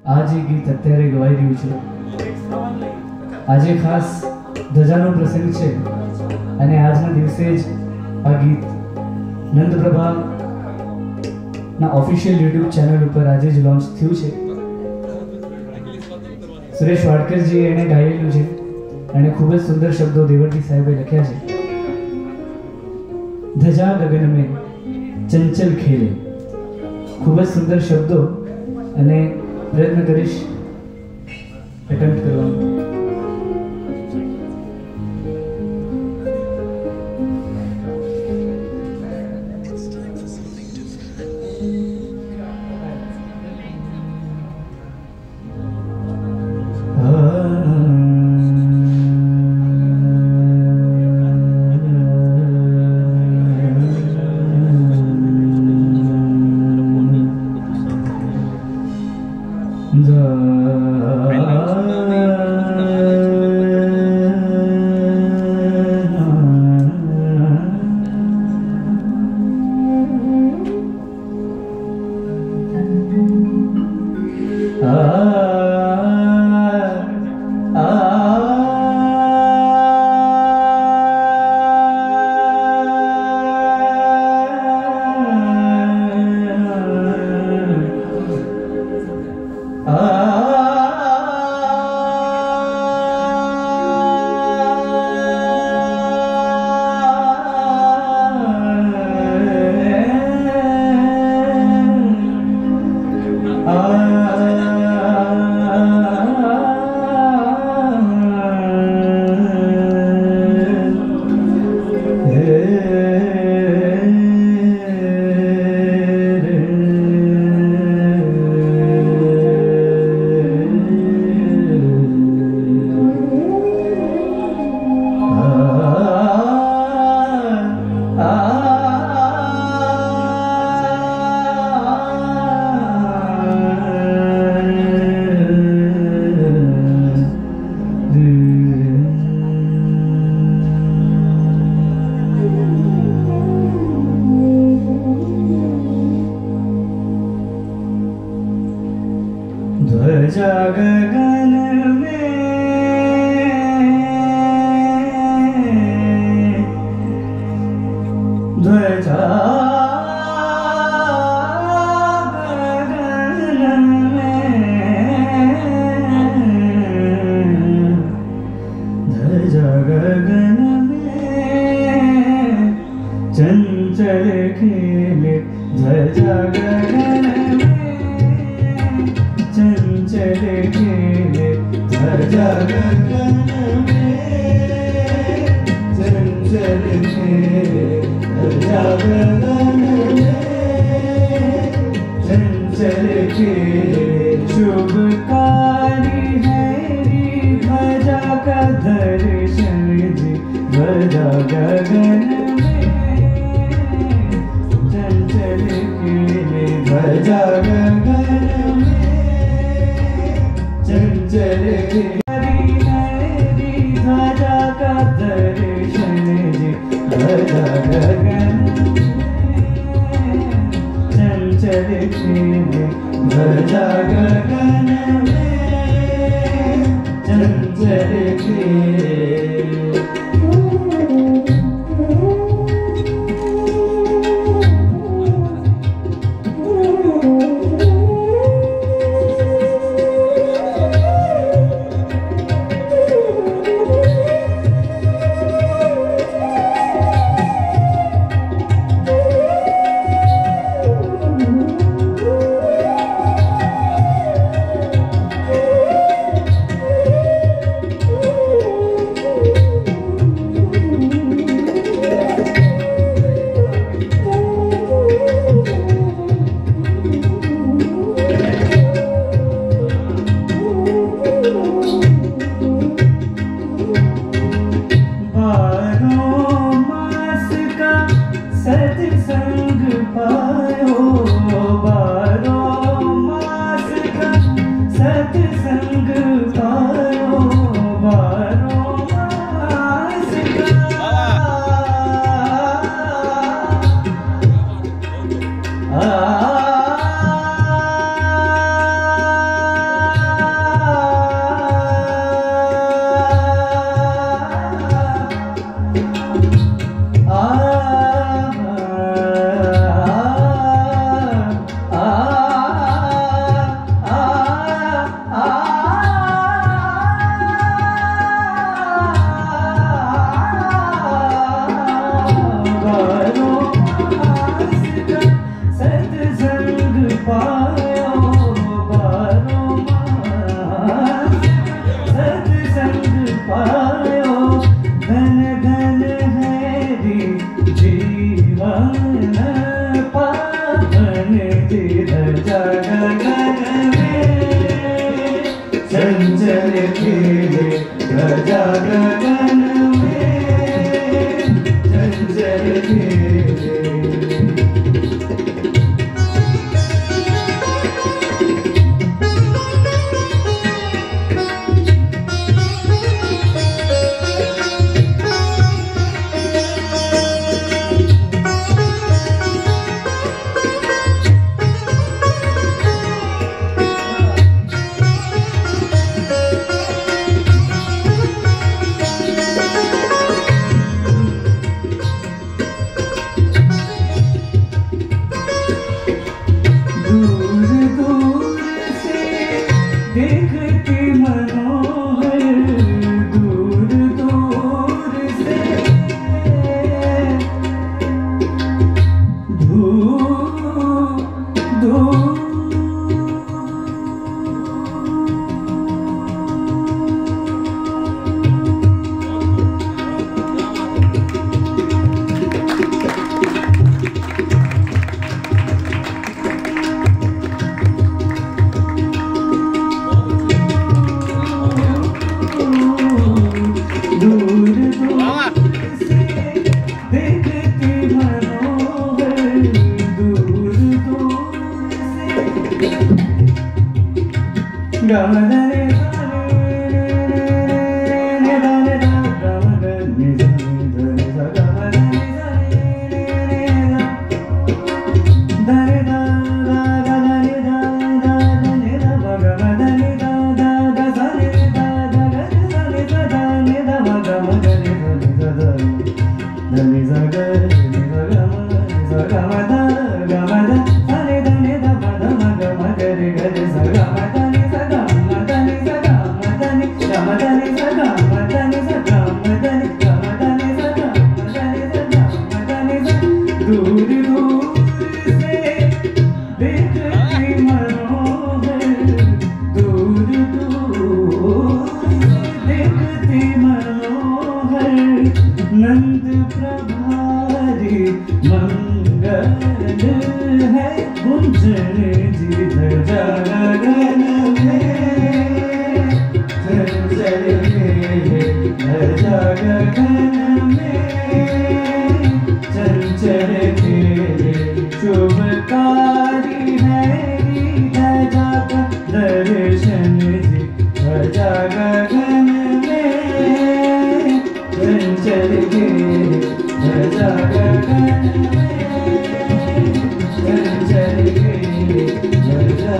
आज એ ગીત અત્યારે ગવાઈ રહ્યું છે। આજે ખાસ ધજાનો પ્રસંગ છે અને આજના દિવસે જ આ ગીત નંદપ્રભા ના ઓફિશિયલ YouTube ચેનલ ઉપર આજે જ લોન્ચ થયું છે। સુરેશ વાડકરજી એને ગાયેલું છે અને ખૂબ જ સુંદર શબ્દો દેવર્તી સાહેબે લખ્યા છે। ધજા ગગન में चंचल खेले, खूब જ સુંદર શબ્દો અને પ્રયત્ન કરીશ એટેમ્પ્ટ કરવાનો। ध्वजा गगन में ध्वजा गगन में ध्वजा गगन में चंचल खेले ध्वजा गगन चंचल खेले ध्वजा गगन में चंचल खेले ध्वजा गगन में चंचल खेले। शुभकारी है ध्वजा का दर्शन जी ध्वजा गगन में चंचल खेले ध्वजा गगन चंचल ध्वजा का दर्शन जी ध्वजा गगन चंचल खेले ध्वजा गगन में चंचल खेले। चंचल खेले ध्वजा गगन में, चंचल खेले। देखती मनोहर दूर दूर से, दूर दूर नंद प्रभारी मंगल है गुंजन जी ध्वजा गगन में, चंचल खेले ध्वजा गगन में, चंचल खेले। शुभकारी है ध्वजा का दर्शन जी ध्वजा गगन में, चंचल खेले ध्वजा गगन में, चंचल खेले ध्वजा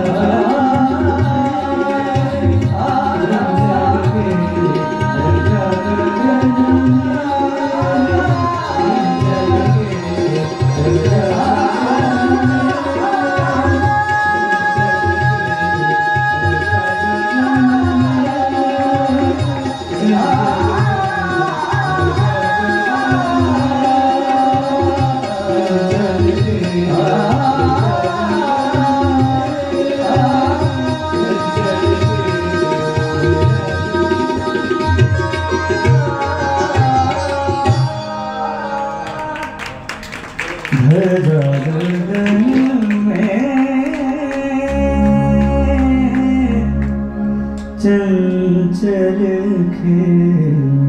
चंचल खेले।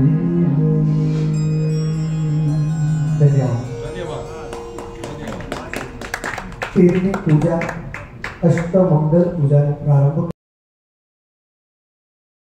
धन्यवाद। तेरहवीं पूजा अष्टमंगल पूजा प्रारंभ